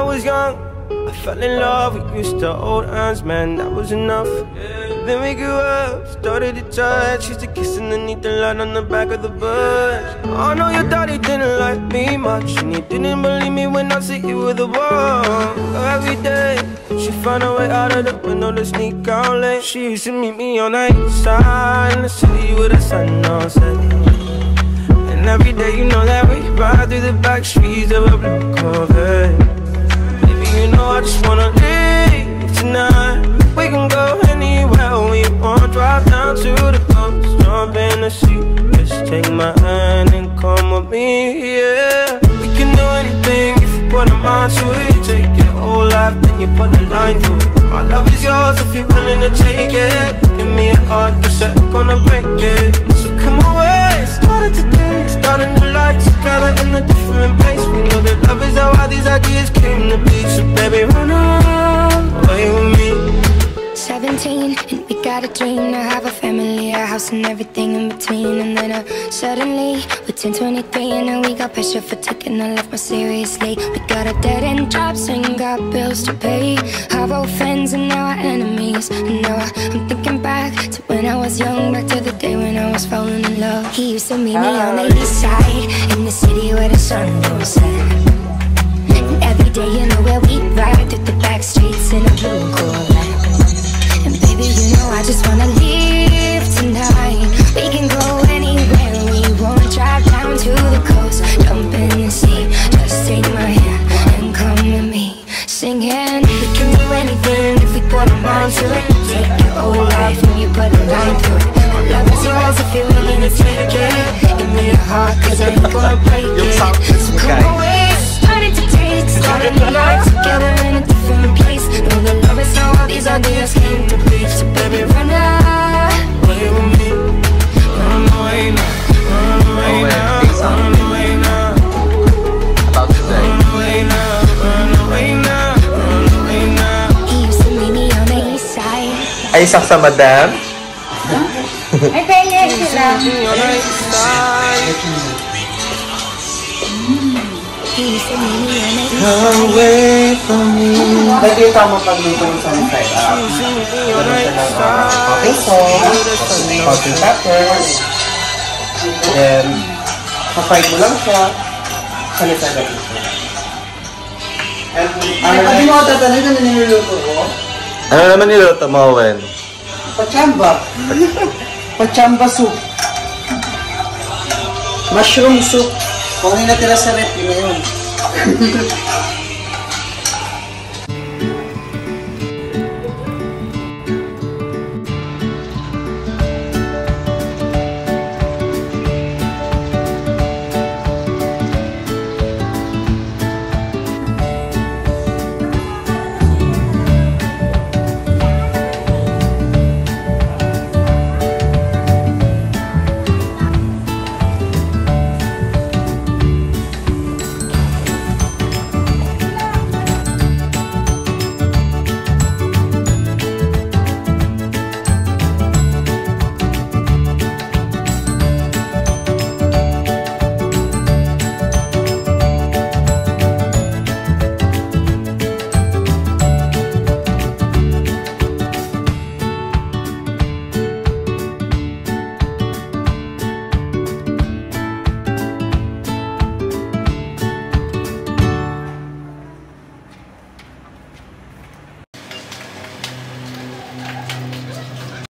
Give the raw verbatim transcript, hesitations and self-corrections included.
was young, I fell in love. We used to hold hands, man, that was enough. Then we grew up, started to touch. Used to kiss underneath the light on the back of the bus. Oh no, your daddy didn't like me much, and he didn't believe me when I said you were the one. Every day, she found a way out of the window to sneak out late. She used to meet me on the east side in the city with the sun on set. And every day, you know that we ride through the back streets of a blue Corvette. Baby, you know I just wanna leave tonight. We can go anywhere we want. Drive down to the coast, jump in the sea. Just take my hand and come with me, yeah. We can do anything if you put a mind to it. Take your whole life, then you put a line to it. My love is yours if you're willing to take it. Give me a heart, cause I'm gonna break it. So come away, started today, start a new life together in a different place. We know that love is how all these ideas came to be. So baby, run away with me. Seventeen, and we got a dream to have a family, a house and everything in between. And then uh, suddenly, we're ten, twenty-three, and now we got pressure for taking our life more seriously. We got a dead-end jobs and got bills to pay. Our old friends and now our enemies. And now I, I'm thinking back to when I was young, back to the day when I was falling in love. He used to meet me on the east side, in the city where the sun don't set. And every day, you know where we ride through the back streets in a blue Corvette. And baby, you know I just wanna leave tonight. We can go anywhere we want. Drive down to the coast, jump in the sea. Just take my hand and come with me, singing. We can do anything if we put our mind to it. Take your whole life and you put a line through it. My love is yours if you're willing to take it. Give me a heart, cause I ain't gonna break it. So come away, started to taste, started the night together in a different place. Know the love is how all these ideas came to be. So baby, run away with me. Run away now, run away now, run away now. Run away now, run away now, run away now. He used to meet me on the east side. Ay, saksa madam? Ay, kaya sila. He used to meet me on the east side. Away from me. Nakita mo pagluto ng sunny side up. Gano'n siya ng coffee sauce, coffee peppers. Then, kapag mo lang siya, sunny side up. And, ano na mo tatanay na niluluto ko? Ano naman niluto mo, Wen? Pachamba. Pachamba soup. Mushroom soup. Kung hindi natira sa rep, yun na yun.